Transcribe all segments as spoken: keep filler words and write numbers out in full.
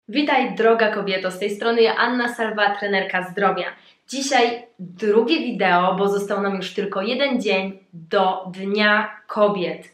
Witaj droga kobieto, z tej strony ja Anna Salwa, trenerka zdrowia. Dzisiaj drugie wideo, bo został nam już tylko jeden dzień do Dnia Kobiet.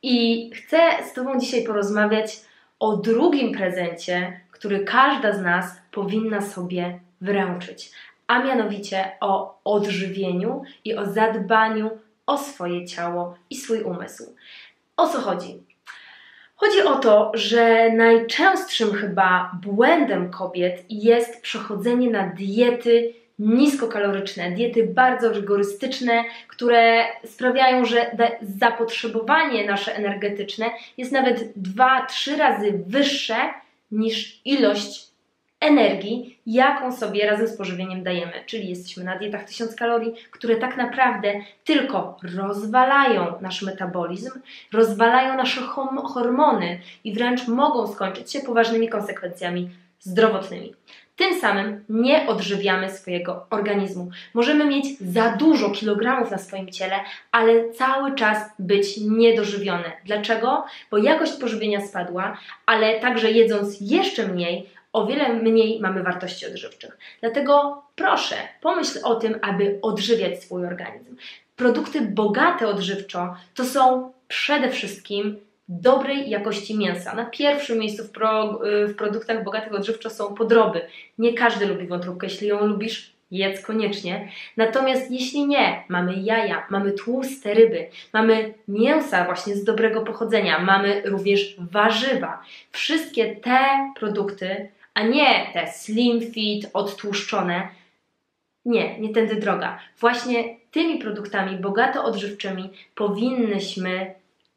I chcę z Tobą dzisiaj porozmawiać o drugim prezencie, który każda z nas powinna sobie wręczyć. A mianowicie o odżywieniu i o zadbaniu o swoje ciało i swój umysł. O co chodzi? Chodzi o to, że najczęstszym chyba błędem kobiet jest przechodzenie na diety niskokaloryczne, diety bardzo rygorystyczne, które sprawiają, że zapotrzebowanie nasze energetyczne jest nawet dwa trzy razy wyższe niż ilość energii, jaką sobie razem z pożywieniem dajemy. Czyli jesteśmy na dietach tysiąc kalorii, które tak naprawdę tylko rozwalają nasz metabolizm, rozwalają nasze hormony i wręcz mogą skończyć się poważnymi konsekwencjami zdrowotnymi. Tym samym nie odżywiamy swojego organizmu. Możemy mieć za dużo kilogramów na swoim ciele, ale cały czas być niedożywione. Dlaczego? Bo jakość pożywienia spadła, ale także jedząc jeszcze mniej, o wiele mniej mamy wartości odżywczych. Dlatego proszę, pomyśl o tym, aby odżywiać swój organizm. Produkty bogate odżywczo to są przede wszystkim dobrej jakości mięsa. Na pierwszym miejscu w, pro, w produktach bogatych odżywczo są podroby. Nie każdy lubi wątróbkę. Jeśli ją lubisz, jedz koniecznie. Natomiast jeśli nie, mamy jaja, mamy tłuste ryby, mamy mięsa właśnie z dobrego pochodzenia, mamy również warzywa. Wszystkie te produkty, a nie te slim fit, odtłuszczone, nie, nie tędy droga. Właśnie tymi produktami bogato odżywczymi powinnyśmy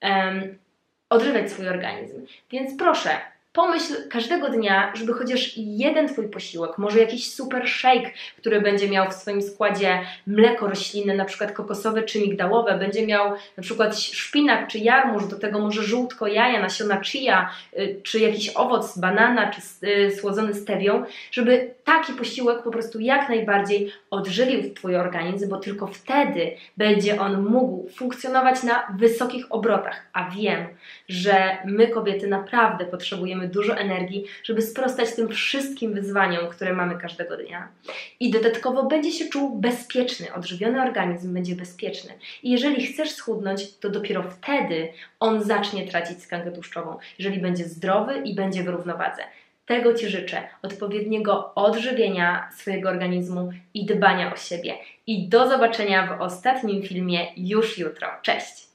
um, odżywiać swój organizm. Więc proszę, pomyśl każdego dnia, żeby chociaż jeden Twój posiłek, może jakiś super shake, który będzie miał w swoim składzie mleko roślinne, na przykład kokosowe czy migdałowe, będzie miał na przykład szpinak czy jarmuż, do tego może żółtko jaja, nasiona chia, czy jakiś owoc, banana, czy słodzony stewią, żeby taki posiłek po prostu jak najbardziej odżywił Twój organizm, bo tylko wtedy będzie on mógł funkcjonować na wysokich obrotach. A wiem, że my kobiety naprawdę potrzebujemy dużo energii, żeby sprostać tym wszystkim wyzwaniom, które mamy każdego dnia. I dodatkowo będzie się czuł bezpieczny, odżywiony organizm będzie bezpieczny. I jeżeli chcesz schudnąć, to dopiero wtedy on zacznie tracić tkankę tłuszczową, jeżeli będzie zdrowy i będzie w równowadze. Tego Ci życzę, odpowiedniego odżywienia swojego organizmu i dbania o siebie. I do zobaczenia w ostatnim filmie już jutro. Cześć!